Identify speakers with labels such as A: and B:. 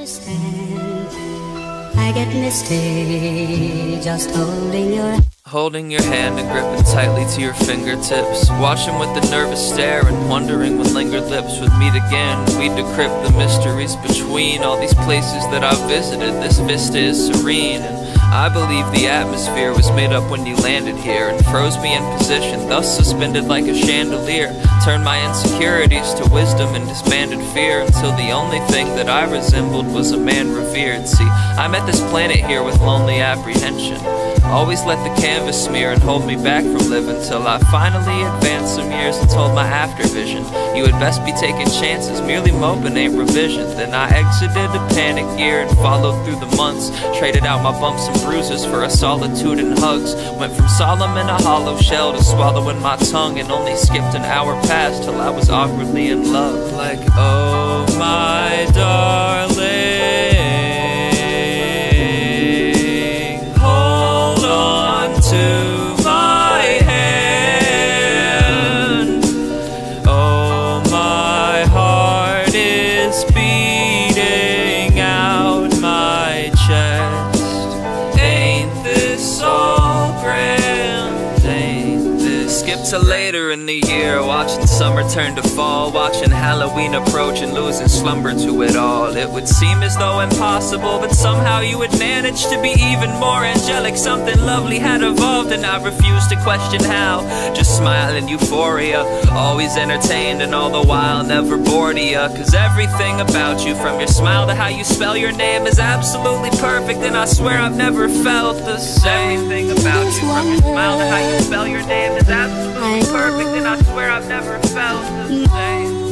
A: understand. I get misty just holding your
B: hand and gripping tightly to your fingertips, watching with a nervous stare and wondering when lingered lips would meet again. We'd decrypt the mysteries between all these places that I've visited. This vista is serene, and I believe the atmosphere was made up when you landed here and froze me in position, thus suspended like a chandelier. Turned my insecurities to wisdom and disbanded fear, until the only thing that I resembled was a man revered. See, I met this planet here with lonely apprehension. Always let the canvas smear and hold me back from living, till I finally advanced some years and told my after vision, you had best be taking chances, merely moping ain't revision. Then I exited a panic gear and followed through the months, traded out my bumps and bruises for a solitude and hugs. Went from solemn in a hollow shell to swallowing my tongue, and only skipped an hour past till I was awkwardly in love. Like, oh my darling, to my hand. Oh, my heart is beating out my chest. Ain't this all grand? Ain't this? Skip to later in the year, watching summer turn to fall, watching Halloween approach and losing slumber to it all. It would seem as though impossible, but somehow you would manage to be even more angelic. Something lovely had evolved and I refused to question how. Just smile in euphoria, always entertained and all the while never bored of ya. Cause everything about you, from your smile to how you spell your name, is absolutely perfect, and I swear I've never felt the same. Everything about you, from your smile to how you spell your name, is absolutely perfect, and I swear I've never felt the same.